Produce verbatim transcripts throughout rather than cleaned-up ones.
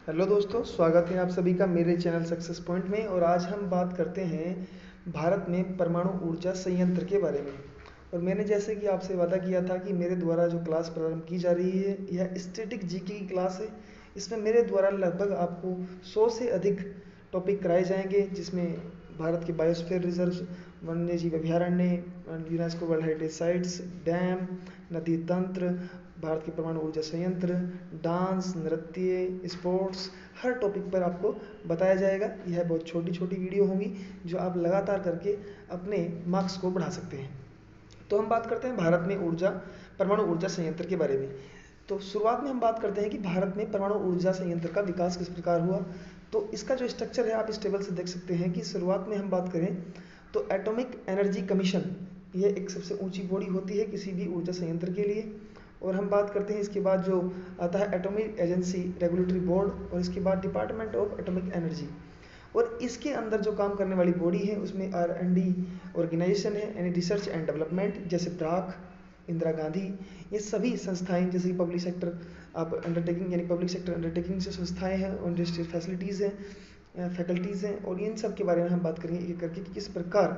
Hello दोस्तों, स्वागत है आप सभी का मेरे चैनल सक्सेस पॉइंट में। और आज हम बात करते हैं भारत में परमाणु ऊर्जा संयंत्र के बारे में। और मैंने जैसे कि आपसे वादा किया था कि मेरे द्वारा जो क्लास प्रारंभ की जा रही है यह स्टैटिक जीके की क्लास है। इसमें मेरे द्वारा लगभग आपको सौ से अधिक टॉपिक कराए जाएंगे, जिसमें भारत के बायोस्फीयर रिजर्व, वन्य जीव अभयारण्य, UNESCO world heritage sites, dam, नदी तंत्र, भारत के परमाणु ऊर्जा संयंत्र, डांस, नृत्य, स्पोर्ट्स, हर टॉपिक पर आपको बताया जाएगा। यह बहुत छोटी छोटी वीडियो होंगी जो आप लगातार करके अपने मार्क्स को बढ़ा सकते हैं। तो हम बात करते हैं भारत में ऊर्जा परमाणु ऊर्जा संयंत्र के बारे में। तो शुरुआत में हम बात करते हैं कि भारत में परमाणु ऊर्जा संयंत्र का विकास किस प्रकार हुआ। तो इसका जो स्ट्रक्चर है आप इस टेबल से देख सकते हैं कि शुरुआत में हम बात करें तो एटॉमिक एनर्जी कमीशन, यह एक सबसे ऊंची बॉडी होती है किसी भी ऊर्जा संयंत्र के लिए। और हम बात करते हैं इसके बाद जो आता है एटॉमिक एजेंसी रेगुलेटरी बोर्ड, और इसके बाद डिपार्टमेंट ऑफ एटॉमिक एनर्जी। और इसके अंदर जो काम करने वाली बॉडी है उसमें आर एंड डी ऑर्गेनाइजेशन है, यानी रिसर्च एंड डेवलपमेंट, जैसे ब्राक, इंदिरा गांधी, ये सभी संस्थाएं, जैसे कि पब्लिक सेक्टर आप अंडरटेकिंग यानी पब्लिक सेक्टर अंडरटेकिंग से संस्थाएं हैं, इंडस्ट्रियल फैसिलिटीज़ हैं, फैकल्टीज़ हैं। और इन सब के बारे में हम बात करेंगे एक करके कि किस प्रकार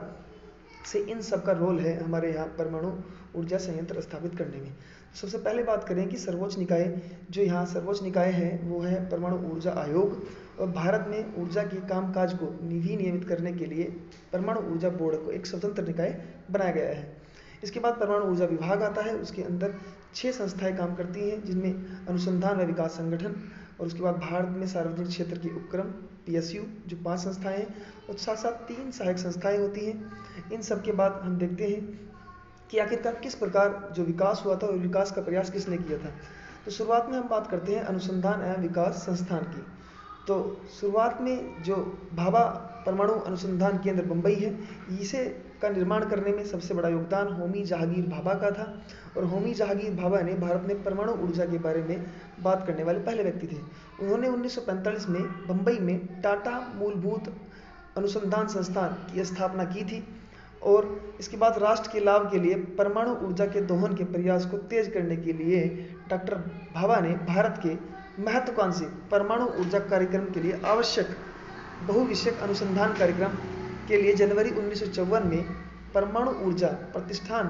से इन सब का रोल है हमारे यहाँ परमाणु ऊर्जा संयंत्र स्थापित करने में। सबसे पहले बात करें कि सर्वोच्च निकाय, जो यहाँ सर्वोच्च निकाय है वो है परमाणु ऊर्जा आयोग। और भारत में ऊर्जा के कामकाज को विनियमित करने के लिए परमाणु ऊर्जा बोर्ड को एक स्वतंत्र निकाय बनाया गया है। इसके बाद परमाणु ऊर्जा विभाग आता है, उसके अंदर छह संस्थाएं काम करती हैं, जिनमें अनुसंधान व विकास संगठन, और उसके बाद भारत में सार्वजनिक क्षेत्र के उपक्रम पीएसयू जो पांच संस्थाएं हैं, और साथ साथ तीन सहायक संस्थाएं होती हैं। इन सब के बाद हम देखते हैं कि आखिरकार किस प्रकार जो विकास हुआ था और विकास का प्रयास किसने किया था। तो शुरुआत में हम बात करते हैं अनुसंधान एवं विकास संस्थान की। तो शुरुआत में जो भाभा परमाणु अनुसंधान केंद्र बम्बई है, इसे का निर्माण करने में सबसे बड़ा योगदान होमी जहांगीर भाभा का था। और होमी जहांगीर भाभा ने भारत में परमाणु ऊर्जा के बारे में बात करने वाले पहले व्यक्ति थे। उन्होंने उन्नीस सौ पैंतालीस में बम्बई में टाटा मूलभूत अनुसंधान संस्थान की स्थापना की थी। और इसके बाद राष्ट्र के लाभ के लिए परमाणु ऊर्जा के दोहन के प्रयास को तेज करने के लिए डॉक्टर भाभा ने भारत के महत्वाकांक्षी परमाणु ऊर्जा कार्यक्रम के लिए आवश्यक बहुविषयक अनुसंधान कार्यक्रम के लिए जनवरी उन्नीस सौ चौवन में परमाणु ऊर्जा प्रतिष्ठान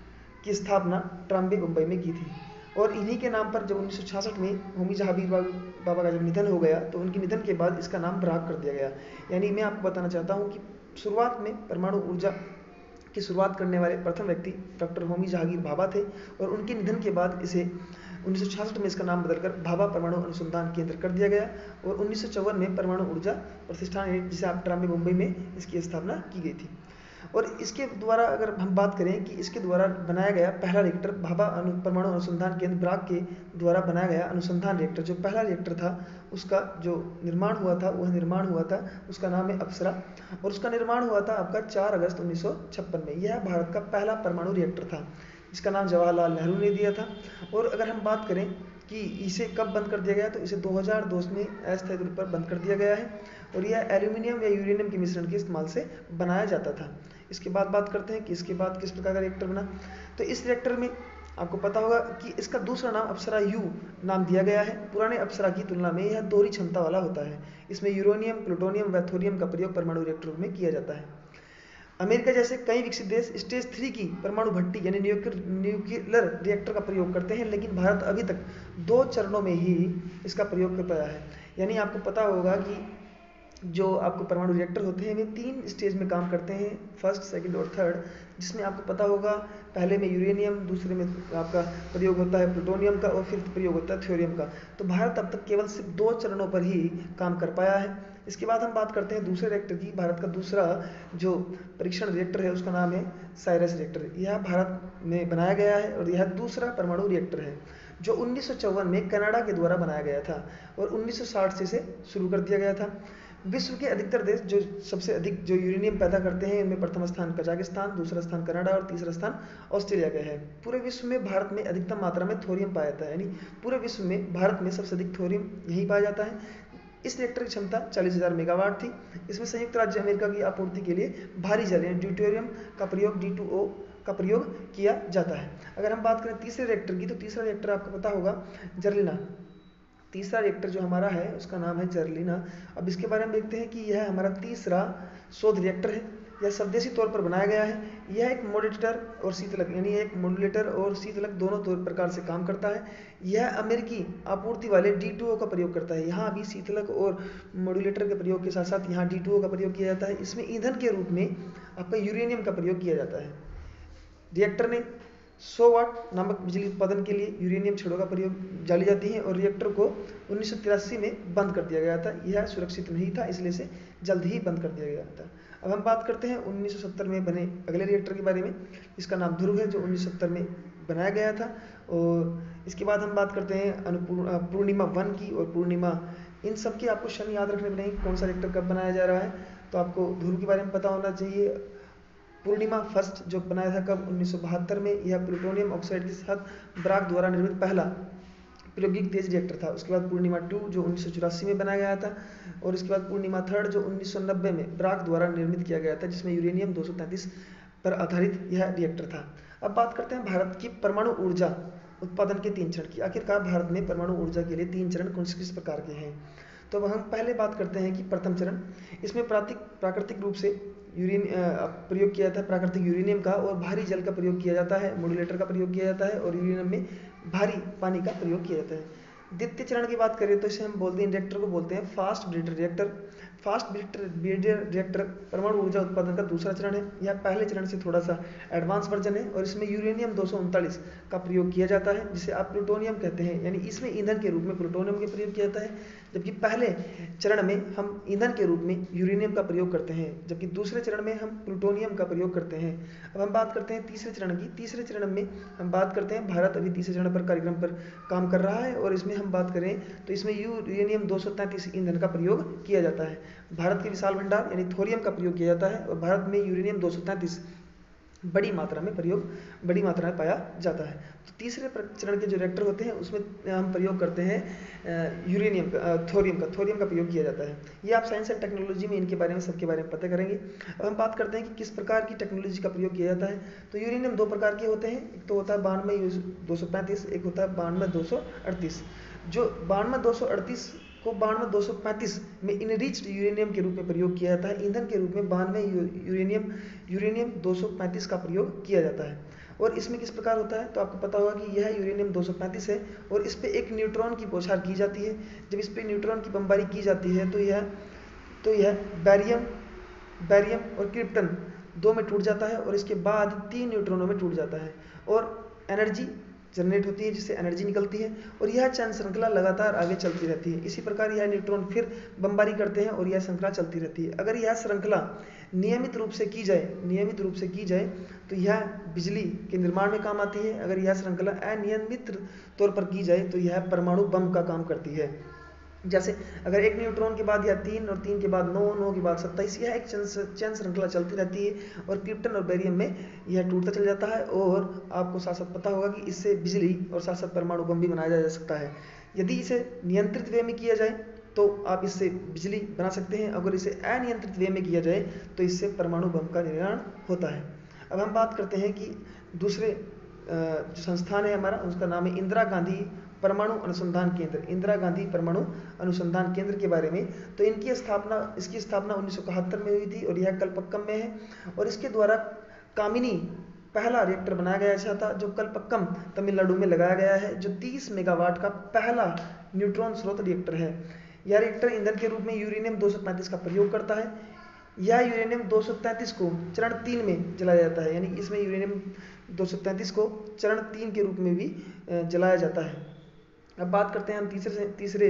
की स्थापना ट्राम्बे मुंबई में की थी। और इन्हीं के नाम पर जब उन्नीस सौ छियासठ में होमी जहांगीर बाबा का जब निधन हो गया तो उनके निधन के बाद इसका नाम ब्राक कर दिया गया। यानी मैं आपको बताना चाहता हूँ कि शुरुआत में परमाणु ऊर्जा की शुरुआत करने वाले प्रथम व्यक्ति डॉक्टर होमी जहांगीर भाभा थे, और उनके निधन के बाद इसे उन्नीस सौ छियासठ में इसका नाम बदलकर भाभा परमाणु अनुसंधान केंद्र कर दिया गया। और उन्नीस सौ चौवन में परमाणु ऊर्जा प्रतिष्ठान, जिसे आप ट्राम्बे मुंबई में इसकी स्थापना की गई थी। और इसके द्वारा अगर हम बात करें कि इसके द्वारा बनाया गया पहला रिएक्टर, भाभा अनु परमाणु अनुसंधान केंद्र ब्राक के द्वारा बनाया गया अनुसंधान रिएक्टर, जो पहला रिएक्टर था उसका जो निर्माण हुआ था वह निर्माण हुआ था उसका नाम है अप्सरा। और उसका निर्माण हुआ था आपका चार अगस्त उन्नीस सौ छप्पन में। यह भारत का पहला परमाणु रिएक्टर था, जिसका नाम जवाहरलाल नेहरू ने दिया था। और अगर हम बात करें कि इसे कब बंद कर दिया गया, तो इसे दो हज़ार दो में अस्थायी रूप पर बंद कर दिया गया है। और यह एल्यूमिनियम या यूरेनियम के मिश्रण के इस्तेमाल से बनाया जाता था। इसके बाद बात करते हैं कि इसके बाद किस प्रकार का रिएक्टर बना। तो इस रिएक्टर में आपको पता होगा कि इसका दूसरा नाम अप्सरा यू नाम दिया गया है। पुराने अप्सरा की तुलना में यह दोहरी क्षमता वाला होता है। इसमें यूरेनियम, प्लूटोनियम व थोरियम का प्रयोग परमाणु रिएक्टरों में किया जाता है। अमेरिका जैसे कई विकसित देश स्टेज थ्री की परमाणु भट्टी यानी न्यूक्लियर रिएक्टर का प्रयोग करते हैं, लेकिन भारत अभी तक दो चरणों में ही इसका प्रयोग कर पाया है। यानी आपको पता होगा कि जो आपको परमाणु रिएक्टर होते हैं वे तीन स्टेज में काम करते हैं, फर्स्ट, सेकंड और थर्ड, जिसमें आपको पता होगा पहले में यूरेनियम, दूसरे में आपका प्रयोग होता है प्लूटोनियम का, और फिर प्रयोग होता है थ्योरियम का। तो भारत अब तक केवल सिर्फ दो चरणों पर ही काम कर पाया है। इसके बाद हम बात करते हैं दूसरे रिएक्टर की। भारत का दूसरा जो परीक्षण रिएक्टर है उसका नाम है साइरस रिएक्टर। यह भारत में बनाया गया है और यह दूसरा परमाणु रिएक्टर है, जो उन्नीस सौ चौवन में कनाडा के द्वारा बनाया गया था और उन्नीस सौ साठ से इसे शुरू कर दिया गया था। विश्व के अधिकतर देश जो सबसे अधिक जो यूरेनियम पैदा करते हैं, इनमें प्रथम स्थान कजाकिस्तान, दूसरा स्थान कनाडा और तीसरा स्थान ऑस्ट्रेलिया का है। पूरे विश्व में भारत में अधिकतम मात्रा में थोरियम पाया जाता है, यानी पूरे विश्व में भारत में सबसे अधिक थोरियम यही पाया जाता है। इस रिएक्टर की क्षमता चालीस हज़ार मेगावाट थी। इसमें संयुक्त राज्य अमेरिका की आपूर्ति के लिए भारी जल यानी ड्यूटेरियम का प्रयोग डी टू ओ का प्रयोग किया जाता है। अगर हम बात करें तीसरे रिएक्टर की, तो तीसरा रिएक्टर आपको पता होगा जर्लिना तीसरा रिएक्टर जो हमारा है उसका नाम है जर्लिना। अब इसके बारे में देखते हैं कि यह हमारा तीसरा शोध रिएक्टर है। यह स्वदेशी तौर पर बनाया गया है। यह एक मॉड्यूलेटर और शीतलक यानी एक मॉड्यूलेटर और शीतलक दोनों तौर प्रकार से काम करता है। यह अमेरिकी आपूर्ति वाले डी टू ओ का प्रयोग करता है। यहाँ भी शीतलक और मॉड्यूलेटर के प्रयोग के साथ साथ यहाँ डी टू ओ का प्रयोग किया जाता है। इसमें ईंधन के रूप में आपका यूरेनियम का प्रयोग किया जाता है। रिएक्टर ने सौ वाट नामक बिजली उत्पादन के लिए यूरेनियम छड़ों का प्रयोग जाली जाती है और रिएक्टर को उन्नीस सौ तिरासी में बंद कर दिया गया था। यह सुरक्षित नहीं था, इसलिए इसे जल्द ही बंद कर दिया गया था। अब हम बात करते हैं उन्नीस सौ सत्तर में बने अगले रिएक्टर के बारे में। इसका नाम ध्रुव है, जो उन्नीस सौ सत्तर में बनाया गया था। और इसके बाद हम बात करते हैं अनुपूर्ण पूर्णिमा वन की और पूर्णिमा। इन सब की आपको शन याद रखने पड़ेंगे, कौन सा रिएक्टर कब बनाया जा रहा है। तो आपको ध्रुव के बारे में पता होना चाहिए। पूर्णिमा फर्स्ट जो बनाया था कब, उन्नीस सौ बहत्तर में। यह प्लूटोनियम ऑक्साइड के साथ ब्राग द्वारा निर्मित पहला प्रायोगिक तेज रिएक्टर था। उसके बाद पूर्णिमा टू जो उन्नीस सौ चौरासी में बनाया गया था। और इसके बाद पूर्णिमा थर्ड जो उन्नीस सौ नब्बे में ब्राग द्वारा निर्मित किया गया था, जिसमें यूरेनियम दो सौ तैंतीस पर आधारित यह रिएक्टर था। अब बात करते हैं भारत की परमाणु ऊर्जा उत्पादन के तीन चरण की। आखिरकार भारत में परमाणु ऊर्जा के लिए तीन चरण कौन से किस प्रकार के हैं। तो अब हम पहले बात करते हैं कि प्रथम चरण, इसमें प्राकृतिक प्राकृतिक रूप से यूरेन प्रयोग किया जाता है प्राकृतिक यूरेनियम का, और भारी जल का प्रयोग किया जाता है, मॉड्यूलेटर का प्रयोग किया जाता है, और यूरेनियम में भारी पानी का प्रयोग किया जाता है। द्वितीय चरण की बात करें तो इसे हम बोलते हैं रिएक्टर को बोलते हैं fast breeder reactor. Fast breeder reactor परमाणु ऊर्जा उत्पादन का दूसरा चरण है। यह पहले चरण से थोड़ा सा एडवांस वर्जन है और इसमें यूरेनियम दो सौ उनतालीस का प्रयोग किया जाता है, जिसे आप प्लूटोनियम कहते हैं, यानी इसमें ईंधन के रूप में प्लूटोनियम का प्रयोग किया जाता है। जबकि पहले चरण में हम ईंधन के रूप में यूरेनियम का प्रयोग करते हैं, जबकि दूसरे चरण में हम प्लूटोनियम का प्रयोग करते हैं। अब हम बात करते हैं तीसरे चरण की। तीसरे चरण में हम बात करते हैं, भारत अभी तीसरे चरण पर कार्यक्रम पर काम कर रहा है, और इसमें हम बात करें तो इसमें यूरेनियम दो सौ तैंतीस ईंधन का प्रयोग किया जाता है। भारत के विशाल भंडार यानी थोरियम का प्रयोग किया जाता है, और भारत में यूरेनियम दो सौ तैंतीस बड़ी मात्रा में प्रयोग बड़ी मात्रा में पाया जाता है। तो तीसरे चरण के जो रिएक्टर होते हैं उसमें हम प्रयोग करते हैं यूरेनियम का, थोरियम का थोरियम का प्रयोग किया जाता है। ये आप साइंस एंड टेक्नोलॉजी में इनके बारे में सबके बारे में पता करेंगे। अब हम बात करते हैं कि किस प्रकार की टेक्नोलॉजी का प्रयोग किया जाता है। तो यूरेनियम दो प्रकार के होते हैं, एक तो होता है बानवे दो सौ पैंतीस, एक होता है बानवे दो सौ अड़तीस। जो बानवे दो सौ अड़तीस को बानवे दो सौ पैंतीस में इनरिच्ड यूरेनियम के रूप में प्रयोग किया जाता है। ईंधन के रूप में बानवे यूरेनियम यूरेनियम दो सौ पैंतीस का प्रयोग किया जाता है। और इसमें किस प्रकार होता है, तो आपको पता होगा कि यह यूरेनियम दो सौ पैंतीस है और इस पर एक न्यूट्रॉन की बौछार की जाती है। जब इस पर न्यूट्रॉन की बमबारी की जाती है तो यह तो यह बैरियम बैरियम और क्रिप्टन दो में टूट जाता है, और इसके बाद तीन न्यूट्रॉनों में टूट जाता है और एनर्जी जनरेट होती है, जिससे एनर्जी निकलती है, और यह चयन श्रृंखला लगातार आगे चलती रहती है। इसी प्रकार यह न्यूट्रॉन फिर बमबारी करते हैं और यह श्रृंखला चलती रहती है। अगर यह श्रृंखला नियमित रूप से की जाए नियमित रूप से की जाए तो यह बिजली के निर्माण में काम आती है। अगर यह श्रृंखला अनियमित तौर पर की जाए तो यह परमाणु बम का काम करती है। जैसे अगर एक न्यूट्रॉन के बाद या तीन और तीन के बाद नौ नौ के बाद सत्ताईस, यह एक चयन श्रृंखला चलती रहती है और क्रिप्टन और बेरियम में यह टूटता चल जाता है। और आपको साथ साथ पता होगा कि इससे बिजली और साथ साथ परमाणु बम भी बनाया जा सकता है। यदि इसे नियंत्रित वे में किया जाए तो आप इससे बिजली बना सकते हैं, अगर इसे अनियंत्रित वे में किया जाए तो इससे परमाणु बम का निर्माण होता है। अब हम बात करते हैं कि दूसरे जो संस्थान है हमारा, उसका नाम है इंदिरा गांधी परमाणु अनुसंधान केंद्र इंदिरा गांधी परमाणु अनुसंधान केंद्र के बारे में। तो इनकी स्थापना इसकी स्थापना उन्नीस सौ इकहत्तर में हुई थी और यह कलपक्कम में है, और इसके द्वारा कामिनी पहला रिएक्टर बनाया गया था जो कलपक्कम तमिलनाडु में लगाया गया है, जो तीस मेगावाट का पहला न्यूट्रॉन स्रोत रिएक्टर है। यह रिएक्टर ईंधन के रूप में यूरेनियम दो सौ पैंतीस का प्रयोग करता है। यह यूरेनियम दो सौ तैंतीस को चरण तीन में जलाया जाता है, यानी इसमें यूरेनियम दो सौ तैंतीस को चरण तीन के रूप में भी जलाया जाता है। अब बात करते हैं हम तीसरे तीसरे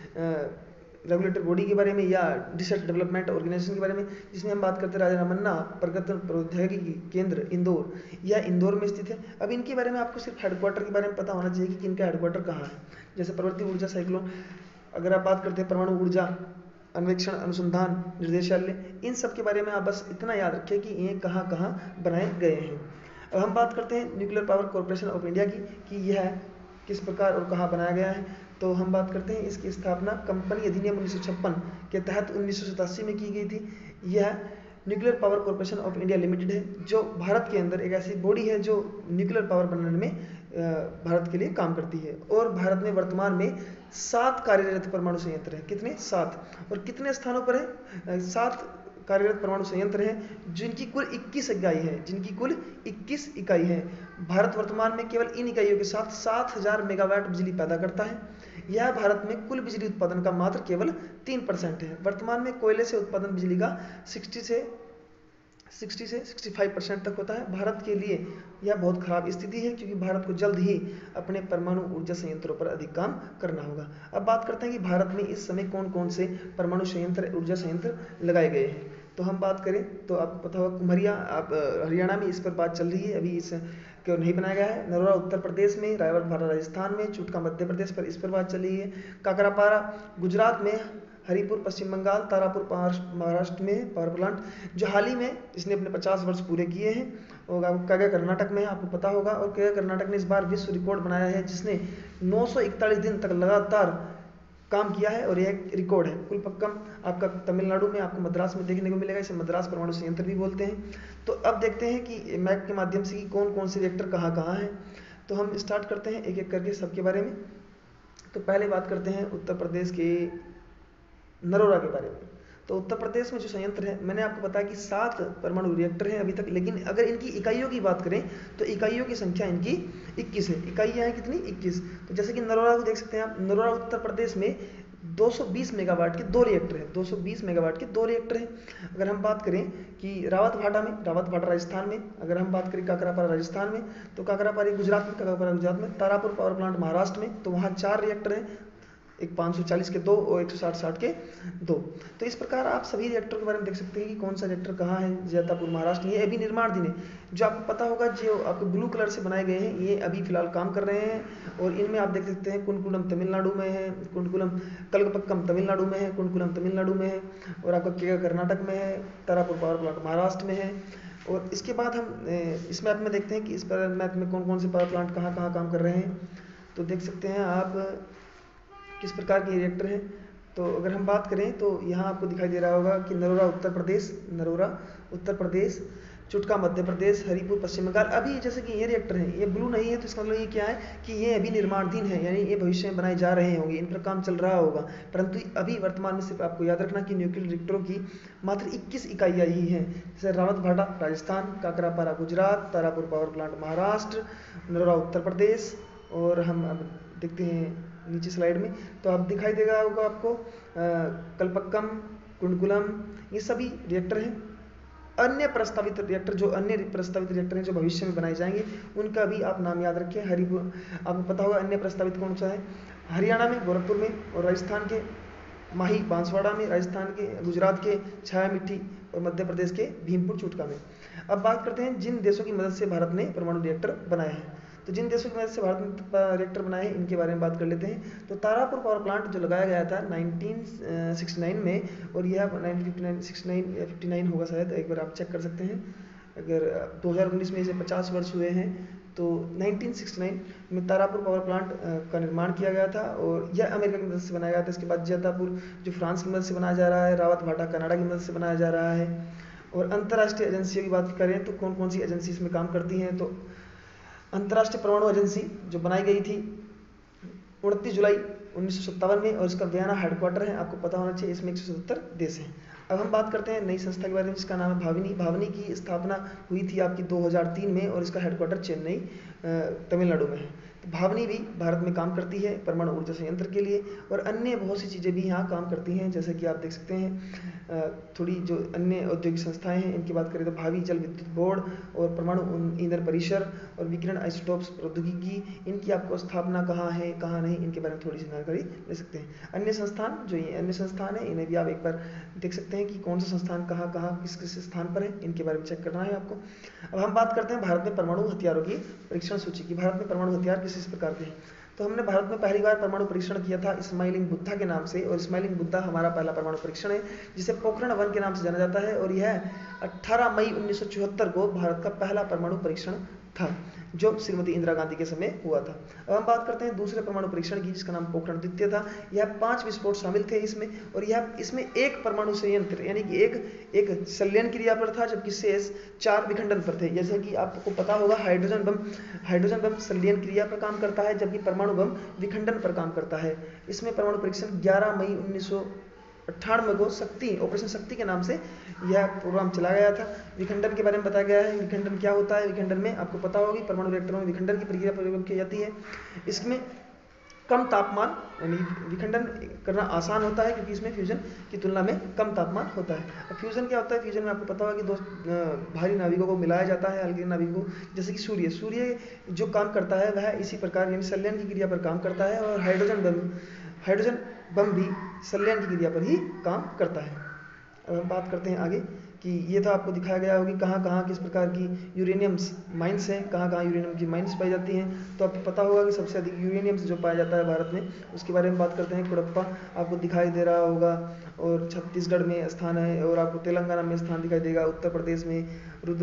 रेगुलेटर बॉडी के बारे में या रिसर्च डेवलपमेंट ऑर्गेनाइजेशन के बारे में, जिसमें हम बात करते हैं राजा रमन्ना प्रगतन प्रौद्योगिकी केंद्र इंदौर। यह इंदौर में स्थित है। अब इनके बारे में आपको सिर्फ हेडक्वार्टर के बारे में पता होना चाहिए कि इनका हेडक्वार्टर कहाँ है। जैसे प्रवृत्ति ऊर्जा साइक्लोन, अगर आप बात करते हैं परमाणु ऊर्जा अन्वेषण अनुसंधान निर्देशालय, इन सब के बारे में आप बस इतना याद रखें कि ये कहाँ कहाँ बनाए गए हैं। अब हम बात करते हैं nuclear power corporation of India की कि यह किस प्रकार और कहाँ बनाया गया है। तो हम बात करते हैं इसकी स्थापना कंपनी अधिनियम उन्नीस सौ छप्पन के तहत उन्नीस सौ सतासी में की गई थी। यह nuclear power corporation of India limited है, जो भारत के अंदर एक ऐसी बॉडी है जो न्यूक्लियर पावर बनाने में भारत के लिए काम करती है। और भारत में वर्तमान में सात कार्यरत परमाणु संयंत्र हैं। कितने? सात। और कितने स्थानों पर है? सात कार्यरत परमाणु संयंत्र हैं जिनकी कुल इक्कीस इकाई है जिनकी कुल इक्कीस इकाई है। भारत वर्तमान में केवल इन इकाइयों के साथ सात हजार मेगावाट बिजली पैदा करता है। यह भारत में कुल बिजली उत्पादन का मात्र केवल तीन परसेंट है। वर्तमान में कोयले से उत्पादन बिजली का साठ से साठ से पैंसठ परसेंट तक होता है। भारत के लिए यह बहुत खराब स्थिति है क्योंकि भारत को जल्द ही अपने परमाणु ऊर्जा संयंत्रों पर अधिक काम करना होगा। अब बात करते हैं कि भारत में इस समय कौन कौन से परमाणु संयंत्र ऊर्जा संयंत्र लगाए गए हैं। तो हम बात करें तो आपको पता होगा कुम्हरिया, आप हरियाणा में इस पर बात चल रही है, अभी इस क्यों नहीं बनाया गया है। नरोरा उत्तर प्रदेश में, रायवरभाटा राजस्थान में, चुटका मध्य प्रदेश पर इस पर बात चल रही है। काकरापारा गुजरात में, हरिपुर पश्चिम बंगाल, तारापुर महाराष्ट्र में पावर प्लांट जो हाल ही में इसने अपने पचास वर्ष पूरे किए हैं। और कागा कर्नाटक में है, आपको पता होगा। और कागा कर्नाटक ने इस बार विश्व रिकॉर्ड बनाया है जिसने नौ सौ इकतालीस दिन तक लगातार काम किया है और यह एक रिकॉर्ड है। कुलपक्कम आपका तमिलनाडु में, आपको मद्रास में देखने को मिलेगा, इसे मद्रास परमाणु संयंत्र भी बोलते हैं। तो अब देखते हैं कि मैप के माध्यम से कि कौन कौन से रिएक्टर कहाँ कहाँ हैं। तो हम स्टार्ट करते हैं एक एक करके सबके बारे में। तो पहले बात करते हैं उत्तर प्रदेश के नरोरा के बारे में। तो उत्तर प्रदेश में जो संयंत्र है, मैंने आपको बताया कि सात परमाणु रिएक्टर हैं अभी तक, लेकिन अगर इनकी इकाइयों की बात करें तो इकाइयों की संख्या इनकी इक्कीस है। इकाइयाँ हैं कितनी? इक्कीस। तो जैसे कि नरोरा को देख सकते हैं आप, नरोरा उत्तर प्रदेश में दो सौ बीस मेगावाट के दो रिएक्टर हैं। दो सौ बीस मेगावाट के दो रिएक्टर हैं। अगर हम बात करें कि रावतभाटा में, रावतभाटा राजस्थान में, अगर हम बात करें काकरापारा राजस्थान में, तो काकरापारा गुजरात में, काकरापारा गुजरात में, तारापुर पावर प्लांट महाराष्ट्र में, तो वहाँ चार रिएक्टर हैं, एक पाँच सौ चालीस के दो और एक सौ साठ साठ के दो। तो इस प्रकार आप सभी रिएक्टर के बारे में देख सकते हैं कि कौन सा रिएक्टर कहाँ है। जैतापुर महाराष्ट्र में, ये अभी निर्माणाधीन है। जो आपको पता होगा जो आपको ब्लू कलर से बनाए गए हैं, ये अभी फिलहाल काम कर रहे हैं। और इनमें आप देख सकते हैं कुंडकुलम तमिलनाडु में है, कुंडकुलम कलकपक्कम तमिलनाडु में है, कुंडकुलम तमिलनाडु में है, और आपका केगा कर्नाटक में है, तारापुर पावर प्लांट महाराष्ट्र में है। और इसके बाद हम इस मैप में देखते हैं कि इस पर मैप में कौन कौन से पावर प्लांट कहाँ कहाँ काम कर रहे हैं। तो देख सकते हैं आप किस प्रकार के रिएक्टर हैं। तो अगर हम बात करें तो यहाँ आपको दिखाई दे रहा होगा कि नरोरा उत्तर प्रदेश, नरोरा उत्तर प्रदेश, चुटका मध्य प्रदेश, हरिपुर पश्चिम बंगाल। अभी जैसे कि ये रिएक्टर हैं, ये ब्लू नहीं है, तो इसका मतलब ये क्या है कि ये अभी निर्माणाधीन है, यानी ये भविष्य में बनाए जा रहे होंगे, इन पर काम चल रहा होगा। परंतु अभी वर्तमान में सिर्फ आपको याद रखना कि न्यूक्लियर रिएक्टरों की मात्र इक्कीस इकाइयाँ ही हैं। जैसे रावतभाटा राजस्थान, काकरापारा गुजरात, तारापुर पावर प्लांट महाराष्ट्र, नरोरा उत्तर प्रदेश। और हम अब देखते हैं नीचे स्लाइड में, तो अब दिखाई देगा होगा आपको कलपक्कम, कुंडकुलम, ये सभी रिएक्टर हैं। अन्य प्रस्तावित रिएक्टर, जो अन्य प्रस्तावित रिएक्टर हैं जो भविष्य में बनाए जाएंगे, उनका भी आप नाम याद रखें। हरिपुर, आपको पता होगा अन्य प्रस्तावित कौन सा है। हरियाणा में गोरखपुर में, और राजस्थान के माही बांसवाड़ा में, राजस्थान के, गुजरात के छाया मिट्टी, और मध्य प्रदेश के भीमपुर चुटका में। अब बात करते हैं जिन देशों की मदद से भारत ने परमाणु रिएक्टर बनाए हैं। तो जिन देशों की मदद से भारत ने रिएक्टर बनाए हैं, इनके बारे में बात कर लेते हैं। तो तारापुर पावर प्लांट जो लगाया गया था उन्नीस सौ उनहत्तर में, और यह उन्नीस सौ उनसठ या उनसठ होगा शायद, एक बार आप चेक कर सकते हैं। अगर दो हज़ार उन्नीस में इसे पचास वर्ष हुए हैं, तो उन्नीस सौ उनहत्तर में तारापुर पावर प्लांट का निर्माण किया गया था, और यह अमेरिका की मदद से बनाया गया था। इसके बाद जैतापुर जो फ्रांस की मदद से बनाया जा रहा है, रावतभाटा कनाडा की मदद से बनाया जा रहा है। और अंतर्राष्ट्रीय एजेंसियों की बात करें तो कौन कौन सी एजेंसी इसमें काम करती हैं, तो अंतर्राष्ट्रीय परमाणु एजेंसी जो बनाई गई थी उनतीस जुलाई उन्नीस सौ सत्तावन में, और इसका वियना हेडक्वार्टर है, आपको पता होना चाहिए। इसमें एक सौ सत्तर देश हैं। अब हम बात करते हैं नई संस्था के बारे में, जिसका नाम है भाविनी। भाविनी की स्थापना हुई थी आपकी दो हज़ार तीन में, और इसका हेडक्वार्टर चेन्नई तमिलनाडु में है। तो भाविनी भी भारत में काम करती है परमाणु ऊर्जा संयंत्र के लिए, और अन्य बहुत सी चीज़ें भी यहाँ काम करती हैं, जैसे कि आप देख सकते हैं। थोड़ी जो अन्य औद्योगिक संस्थाएं हैं इनकी बात करें तो भावी जल विद्युत बोर्ड, और परमाणु ईंधन परिसर, और विकिरण आइसोटोप्स प्रौद्योगिकी, इनकी आपको स्थापना कहाँ है कहाँ नहीं, इनके बारे में थोड़ी सी जानकारी ले सकते हैं। अन्य संस्थान, जो ये अन्य संस्थान है, इन्हें भी आप एक बार देख सकते हैं कि कौन सा संस्थान कहाँ कहाँ किस किस स्थान पर है, इनके बारे में चेक करना है आपको। अब हम बात करते हैं भारत में परमाणु हथियारों की परीक्षण सूची की। भारत में परमाणु हथियार किस प्रकार के हैं, तो हमने भारत में पहली बार परमाणु परीक्षण किया था स्माइलिंग बुद्धा के नाम से, और स्माइलिंग बुद्धा हमारा पहला परमाणु परीक्षण है, जिसे पोखरण वन के नाम से जाना जाता है। और यह अठारह मई उन्नीस सौ चौहत्तर को भारत का पहला परमाणु परीक्षण था, जो श्रीमती इंदिरा गांधी के समय हुआ था। अब हम बात करते हैं दूसरे परमाणु परीक्षण की, जिसका नाम पोखरण द्वितीय था। यह पांच विस्फोट शामिल थे इसमें, और यह इसमें एक परमाणु संयंत्र यानी कि एक एक संलयन क्रिया पर था, जबकि शेष चार विखंडन पर थे। जैसे कि आपको पता होगा, हाइड्रोजन बम हाइड्रोजन बम संलयन क्रिया पर काम करता है, जबकि परमाणु बम विखंडन पर काम करता है। इसमें परमाणु परीक्षण ग्यारह मई उन्नीस सौ अट्ठानवे को शक्ति ऑपरेशन शक्ति के नाम से यह प्रोग्राम चला गया था। विखंडन के बारे में बताया गया है। विखंडन क्या होता है? विखंडन में आपको पता होगी, परमाणु रिएक्टरों में विखंडन की प्रक्रिया प्रयोग की जाती है। इसमें कम तापमान यानी विखंडन करना आसान होता है, क्योंकि इसमें फ्यूजन की तुलना में कम तापमान होता है। अब फ्यूजन क्या होता है? फ्यूजन में आपको पता होगा कि दो भारी नाभिकों को मिलाया जाता है, हल्के नाभिकों को, जैसे कि सूर्य सूर्य जो काम करता है वह इसी प्रकार यानी संलयन की क्रिया पर काम करता है, और हाइड्रोजन बम हाइड्रोजन बम भी संलयन की क्रिया पर ही काम करता है। अब हम बात करते हैं आगे कि ये था, आपको दिखाया गया होगी कहाँ कहाँ किस प्रकार की यूरेनियम्स माइंस हैं, कहाँ कहाँ यूरेनियम की माइंस पाई जाती हैं। तो आपको पता होगा कि सबसे अधिक यूरेनियम्स जो पाया जाता है भारत में, उसके बारे में बात करते हैं। कुड़प्पा आपको दिखाई दे रहा होगा, और छत्तीसगढ़ में स्थान है, और आपको तेलंगाना में स्थान दिखाई देगा, उत्तर प्रदेश में रुद्र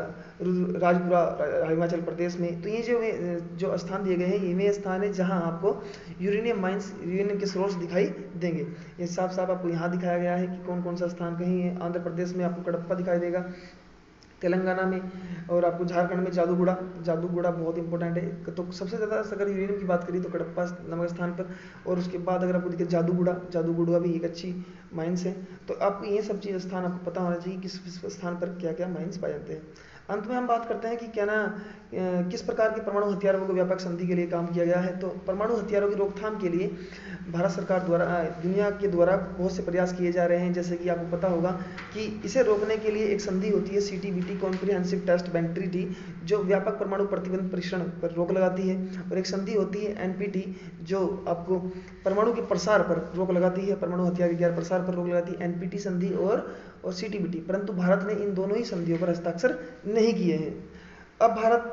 रुद्र राजपुरा हिमाचल प्रदेश में। तो ये जो जो स्थान दिए गए हैं, ये वे स्थान है जहाँ आपको यूरेनियम माइंस यूरेनियम के सोर्स दिखाई देंगे। ये साफ साफ आपको यहाँ दिखाया गया है कि कौन कौन सा स्थान कहीं है। आंध्र प्रदेश में आपको कडप्पा दिखाई देगा, तेलंगाना में, और आपको झारखंड में जादूगुड़ा जादूगुड़ा बहुत इंपॉर्टेंट है। तो सबसे ज़्यादा अगर यूरेनियम की बात करें तो कडप्पा नामक स्थान पर, और उसके बाद अगर आपको दिखे जादूगुड़ा जादूगुड़ा भी एक अच्छी माइंस है। तो आपको ये सब चीज़ स्थान आपको पता होना चाहिए किस स्थान पर क्या क्या माइंस पाए जाते हैं। अंत में हम बात करते हैं कि क्या ना किस प्रकार के परमाणु हथियारों को व्यापक संधि के लिए काम किया गया है। तो परमाणु हथियारों की रोकथाम के लिए भारत सरकार द्वारा दुनिया के द्वारा बहुत से प्रयास किए जा रहे हैं। जैसे कि आपको पता होगा कि इसे रोकने के लिए एक संधि होती है, C T B T comprehensive test ban treaty, जो व्यापक परमाणु प्रतिबंध परीक्षण पर रोक लगाती है, और एक संधि होती है एन पी टी, जो आपको परमाणु के प्रसार पर रोक लगाती है, परमाणु हथियार के गैर प्रसार पर रोक लगाती है, एन पी टी संधि और और सी टी बी टी। परंतु भारत ने इन दोनों ही संधियों पर हस्ताक्षर नहीं किए हैं। अब भारत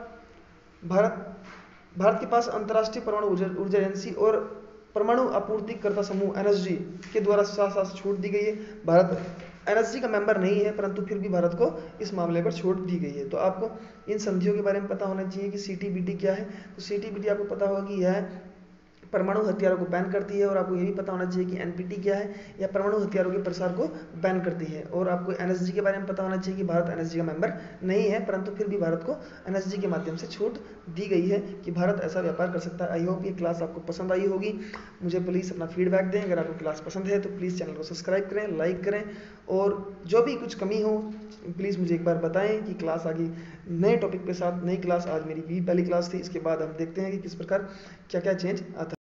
भारत भारत के पास अंतर्राष्ट्रीय परमाणु ऊर्जा एजेंसी और परमाणु आपूर्तिकर्ता समूह एन एस जी के द्वारा साथ साथ छूट दी गई है। भारत एन एस जी का मेंबर नहीं है, परंतु फिर भी भारत को इस मामले पर छूट दी गई है। तो आपको इन संधियों के बारे में पता होना चाहिए कि सी टी बी टी क्या है। तो सी टी बी टी आपको पता होगा कि यह परमाणु हथियारों को बैन करती है, और आपको ये भी पता होना चाहिए कि एन पी टी क्या है, या परमाणु हथियारों के प्रसार को बैन करती है। और आपको एन एस जी के बारे में पता होना चाहिए कि भारत एन एस जी का मेंबर नहीं है, परंतु फिर भी भारत को एन एस जी के माध्यम से छूट दी गई है कि भारत ऐसा व्यापार कर सकता है। आई होप ये क्लास आपको पसंद आई होगी। मुझे प्लीज़ अपना फीडबैक दें। अगर आपको क्लास पसंद है तो प्लीज़ चैनल को सब्सक्राइब करें, लाइक करें, और जो भी कुछ कमी हो प्लीज़ मुझे एक बार बताएं कि क्लास आगे नए टॉपिक के साथ नई क्लास। आज मेरी भी पहली क्लास थी, इसके बाद हम देखते हैं कि किस प्रकार क्या क्या चेंज आता है।